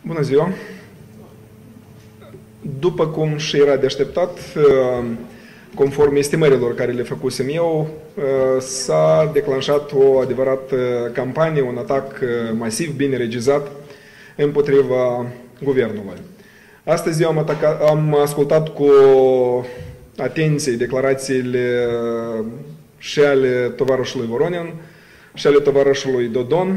Bună ziua! După cum și era de așteptat, conform estimărilor care le făcusem eu, s-a declanșat o adevărată campanie, un atac masiv, bine regizat, împotriva guvernului. Astăzi eu am ascultat cu atenție declarațiile și ale tovarășului Voronin și ale tovarășului Dodon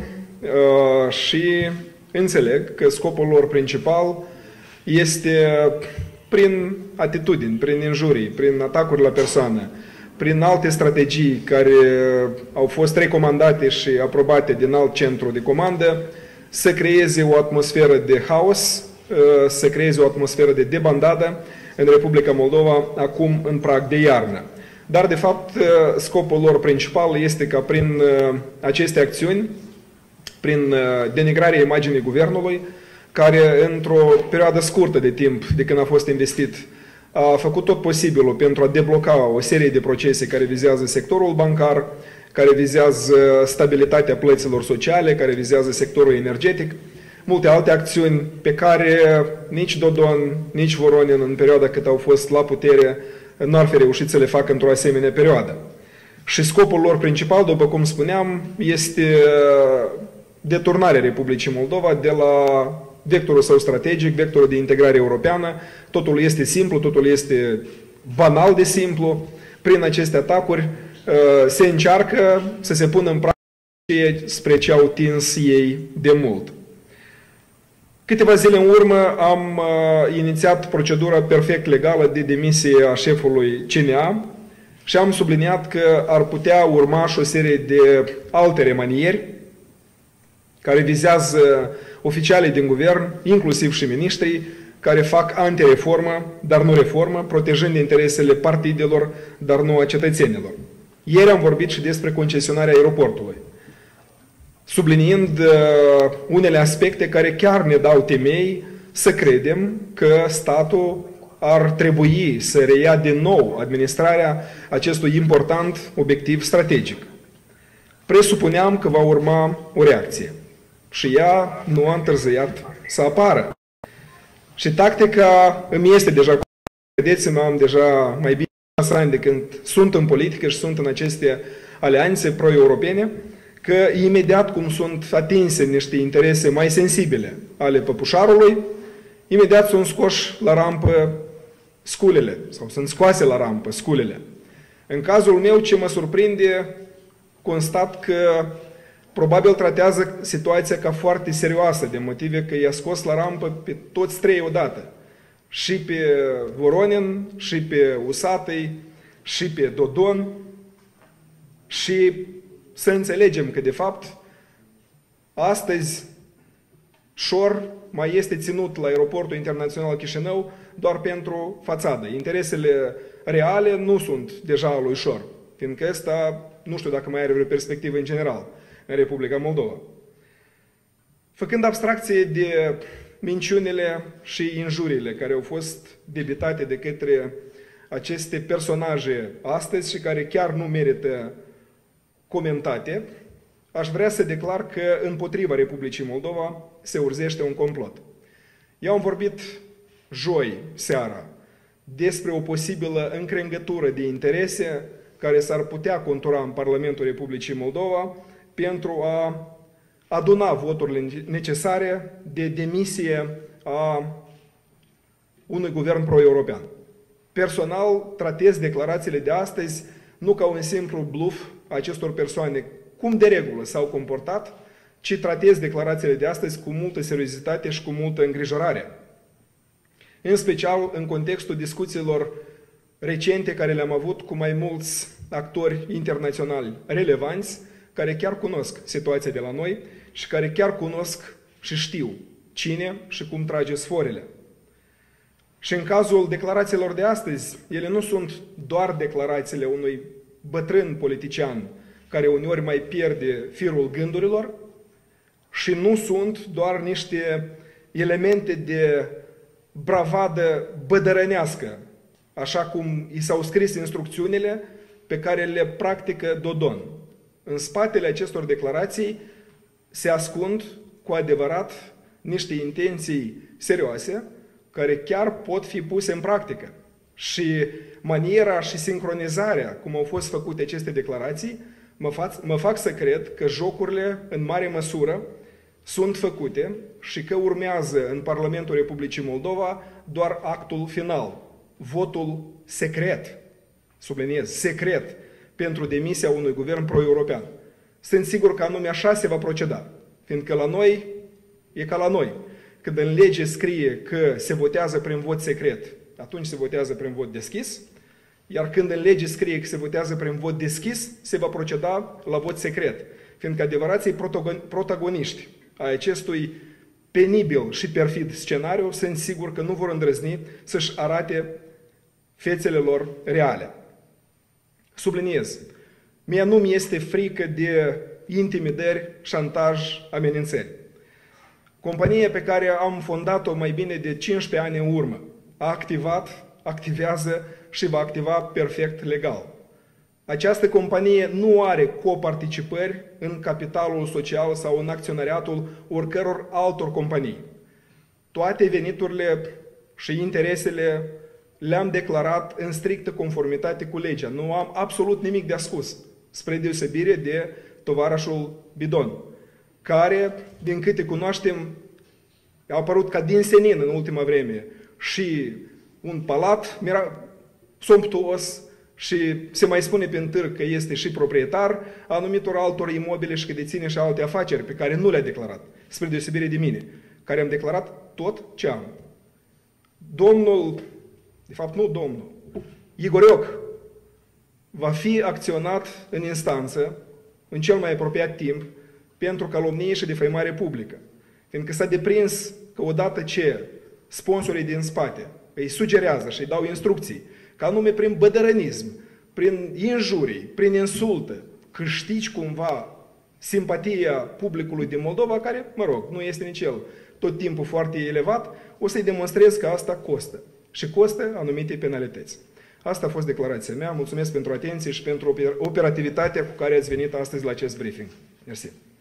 și înțeleg că scopul lor principal este prin atitudini, prin injurii, prin atacuri la persoană, prin alte strategii care au fost recomandate și aprobate din alt centru de comandă, să creeze o atmosferă de haos, să creeze o atmosferă de debandadă în Republica Moldova, acum în prag de iarnă. Dar, de fapt, scopul lor principal este ca prin aceste acțiuni, prin denigrarea imaginii guvernului, care într-o perioadă scurtă de timp de când a fost investit, a făcut tot posibilul pentru a debloca o serie de procese care vizează sectorul bancar, care vizează stabilitatea plăților sociale, care vizează sectorul energetic, multe alte acțiuni pe care nici Dodon, nici Voronin, în perioada cât au fost la putere, nu ar fi reușit să le facă într-o asemenea perioadă. Și scopul lor principal, după cum spuneam, este deturnarea Republicii Moldova de la vectorul său strategic, vectorul de integrare europeană. Totul este simplu, totul este banal de simplu. Prin aceste atacuri se încearcă să se pună în practică spre ce au tins ei de mult. Câteva zile în urmă am inițiat procedura perfect legală de demisie a șefului CNA și am subliniat că ar putea urma și o serie de alte remanieri care vizează oficialii din guvern, inclusiv și miniștrii, care fac antireformă, dar nu reformă, protejând interesele partidelor, dar nu a cetățenilor. Ieri am vorbit și despre concesionarea aeroportului, subliniind unele aspecte care chiar ne dau temei să credem că statul ar trebui să reia din nou administrarea acestui important obiectiv strategic. Presupuneam că va urma o reacție. Și ea nu a întârziat să apară. Și tactica îmi este deja, credeți-mă, am deja mai bine 6 ani de când sunt în politică și sunt în aceste alianțe pro-europene, că imediat cum sunt atinse niște interese mai sensibile ale păpușarului, imediat sunt scoși la rampă sculele, sau sunt scoase la rampă sculele. În cazul meu, ce mă surprinde, constat că probabil tratează situația ca foarte serioasă, de motive că i-a scos la rampă pe toți trei odată. Și pe Voronin, și pe Usatăi, și pe Dodon. Și să înțelegem că, de fapt, astăzi Șor mai este ținut la aeroportul internațional Chișinău doar pentru fațadă. Interesele reale nu sunt deja a lui Șor, fiindcă ăsta nu știu dacă mai are vreo perspectivă în general în Republica Moldova. Făcând abstracție de minciunile și injuriile care au fost debitate de către aceste personaje astăzi și care chiar nu merită comentate, aș vrea să declar că împotriva Republicii Moldova se urzește un complot. Eu am vorbit joi seara despre o posibilă încrengătură de interese care s-ar putea contura în Parlamentul Republicii Moldova pentru a aduna voturile necesare de demisie a unui guvern pro-european. Personal, tratez declarațiile de astăzi nu ca un simplu bluff a acestor persoane, cum de regulă s-au comportat, ci tratez declarațiile de astăzi cu multă seriozitate și cu multă îngrijorare. În special în contextul discuțiilor recente care le-am avut cu mai mulți actori internaționali relevanți, care chiar cunosc situația de la noi și care chiar cunosc și știu cine și cum trage sforile. Și în cazul declarațiilor de astăzi, ele nu sunt doar declarațiile unui bătrân politician care uneori mai pierde firul gândurilor și nu sunt doar niște elemente de bravadă bădărănească, așa cum i s-au scris instrucțiunile pe care le practică Dodon. În spatele acestor declarații se ascund cu adevărat niște intenții serioase care chiar pot fi puse în practică. Și maniera și sincronizarea cum au fost făcute aceste declarații mă fac să cred că jocurile în mare măsură sunt făcute și că urmează în Parlamentul Republicii Moldova doar actul final, votul secret, subliniez, secret, pentru demisia unui guvern pro-european. Sunt sigur că anume așa se va proceda, fiindcă la noi e ca la noi. Când în lege scrie că se votează prin vot secret, atunci se votează prin vot deschis, iar când în lege scrie că se votează prin vot deschis, se va proceda la vot secret, fiindcă adevărații protagoniști ai acestui penibil și perfid scenariu sunt sigur că nu vor îndrăzni să-și arate fețele lor reale. Subliniez, mie nu mi este frică de intimidări, șantaj, amenințări. Compania pe care am fondat-o mai bine de 15 ani în urmă a activat, activează și va activa perfect legal. Această companie nu are coparticipări în capitalul social sau în acționariatul oricăror altor companii. Toate veniturile și interesele le-am declarat în strictă conformitate cu legea. Nu am absolut nimic de ascuns, spre deosebire de tovarășul Bidon, care, din câte cunoaștem, a apărut ca din senin în ultima vreme și un palat somptuos și se mai spune pe târg că este și proprietar a anumitor altor imobile și că deține și alte afaceri pe care nu le-a declarat, spre deosebire de mine, care am declarat tot ce am. Domnul, de fapt nu domnul, Igorioc va fi acționat în instanță în cel mai apropiat timp pentru calomnie și defăimare publică. Fiindcă s-a deprins că odată ce sponsorii din spate îi sugerează și îi dau instrucții, că anume prin bădărănism, prin injurii, prin insultă, câștigi cumva simpatia publicului din Moldova, care, mă rog, nu este nici el tot timpul foarte elevat, o să-i demonstrez că asta costă. Și costă anumite penalități. Asta a fost declarația mea. Mulțumesc pentru atenție și pentru operativitatea cu care ați venit astăzi la acest briefing. Mersi.